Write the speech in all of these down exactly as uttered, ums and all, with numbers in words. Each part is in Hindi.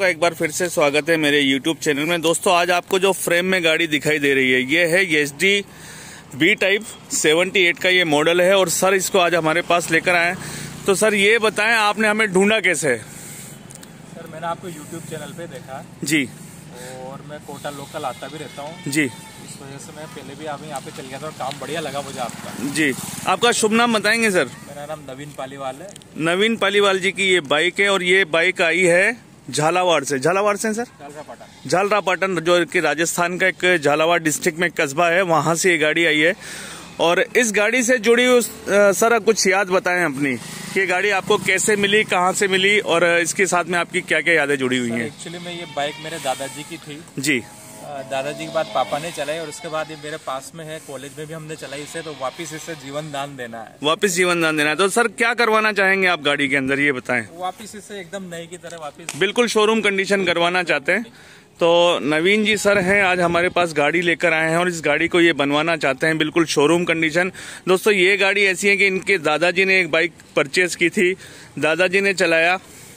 का एक बार फिर से स्वागत है मेरे यूट्यूब चैनल में। दोस्तों आज आपको जो फ्रेम में गाड़ी दिखाई दे रही है ये है एस डी बी टाइप अठहत्तर का ये मॉडल है और सर इसको आज हमारे पास लेकर आए। तो सर ये बताएं आपने हमें ढूंढा कैसे? सर मैंने आपको यूट्यूब चैनल पे देखा जी, और मैं कोटा लोकल आता भी रहता हूँ जी, इस वजह से मैं पहले भी आप यहाँ पे चल गया था और काम बढ़िया लगा मुझे आपका। जी, आपका शुभ नाम बताएंगे सर? मेरा नाम नवीन पालीवाल है। नवीन पालीवाल जी की ये बाइक है और ये बाइक आई है झालावाड़ से। झालावाड़ से सर? झालरापाटन। झालरापाटन जो कि राजस्थान का एक झालावाड़ डिस्ट्रिक्ट में कस्बा है, वहां से ये गाड़ी आई है। और इस गाड़ी से जुड़ी हुई सर कुछ याद बताएं अपनी कि ये गाड़ी आपको कैसे मिली, कहां से मिली और इसके साथ में आपकी क्या क्या यादें जुड़ी हुई हैं? एक्चुअली में ये बाइक मेरे दादाजी की थी। जी, दादाजी के बाद पापा ने चलाई और उसके बाद ये मेरे पास में है, कॉलेज में भी हमने चलाई इसे, तो वापस इसे जीवन दान देना है। वापस जीवन दान देना है। तो सर क्या करवाना चाहेंगे आप गाड़ी के अंदर, ये बताएं? वापस इसे एकदम नई की तरह वापस बिल्कुल शोरूम कंडीशन करवाना चाहते हैं। तो नवीन जी सर हैं, आज हमारे पास गाड़ी लेकर आए हैं और इस गाड़ी को ये बनवाना चाहते हैं बिल्कुल शोरूम कंडीशन। दोस्तों ये गाड़ी ऐसी है कि इनके दादाजी ने एक बाइक परचेज की थी, दादाजी ने चलाया,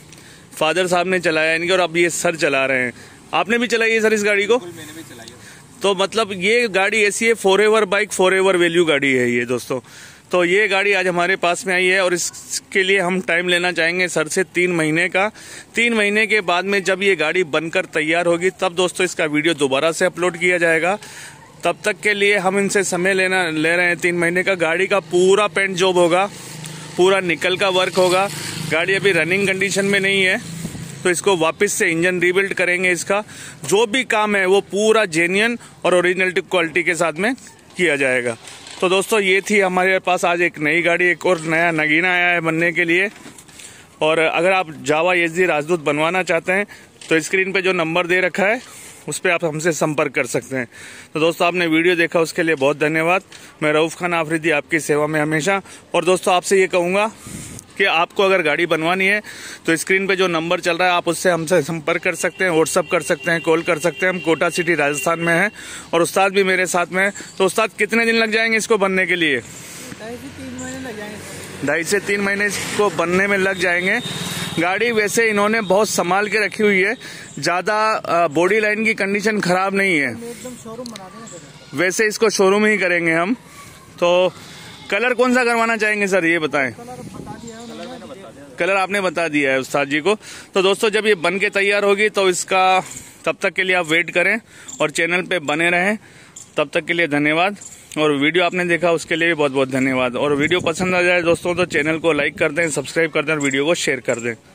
फादर साहब ने चलाया इनके, और अब ये सर चला रहे हैं। आपने भी चलाई है सर इस गाड़ी को? मैंने भी चलाई है। तो मतलब ये गाड़ी ऐसी है, forever bike, forever value गाड़ी है ये दोस्तों। तो ये गाड़ी आज हमारे पास में आई है और इसके लिए हम टाइम लेना चाहेंगे सर से तीन महीने का। तीन महीने के बाद में जब ये गाड़ी बनकर तैयार होगी तब दोस्तों इसका वीडियो दोबारा से अपलोड किया जाएगा। तब तक के लिए हम इनसे समय लेना ले रहे हैं तीन महीने का। गाड़ी का पूरा पेंट जॉब होगा, पूरा निकल का वर्क होगा। गाड़ी अभी रनिंग कंडीशन में नहीं है, तो इसको वापस से इंजन रीबिल्ड करेंगे। इसका जो भी काम है वो पूरा जेन्युइन और ओरिजिनलिटी क्वालिटी के साथ में किया जाएगा। तो दोस्तों ये थी हमारे पास आज एक नई गाड़ी, एक और नया नगीना आया है बनने के लिए। और अगर आप जावा एस डी राजदूत बनवाना चाहते हैं तो स्क्रीन पे जो नंबर दे रखा है उस पर आप हमसे संपर्क कर सकते हैं। तो दोस्तों आपने वीडियो देखा उसके लिए बहुत धन्यवाद। मैं रऊफ खान आफरीदी आपकी सेवा में हमेशा। और दोस्तों आपसे ये कहूँगा कि आपको अगर गाड़ी बनवानी है तो स्क्रीन पे जो नंबर चल रहा है आप उससे हमसे संपर्क कर सकते हैं, व्हाट्सअप कर सकते हैं, कॉल कर सकते हैं। हम कोटा सिटी राजस्थान में हैं और उस्ताद भी मेरे साथ में है। तो उस्ताद कितने दिन लग जाएंगे इसको बनने के लिए? ढाई से तीन महीने लग जाएंगे। ढाई से तीन महीने इसको बनने में लग जाएंगे। गाड़ी वैसे इन्होंने बहुत संभाल के रखी हुई है, ज्यादा बॉडी लाइन की कंडीशन खराब नहीं है। एकदम शोरूम बना देंगे। वैसे इसको शोरूम ही करेंगे हम। तो कलर कौन सा करवाना चाहेंगे सर ये बताएं? कलर आपने बता दिया है उस्ताद जी को। तो दोस्तों जब ये बन के तैयार होगी तो इसका तब तक के लिए आप वेट करें और चैनल पे बने रहें। तब तक के लिए धन्यवाद। और वीडियो आपने देखा उसके लिए भी बहुत बहुत धन्यवाद। और वीडियो पसंद आ जाए दोस्तों तो चैनल को लाइक कर दें, सब्सक्राइब कर दें और वीडियो को शेयर कर दें।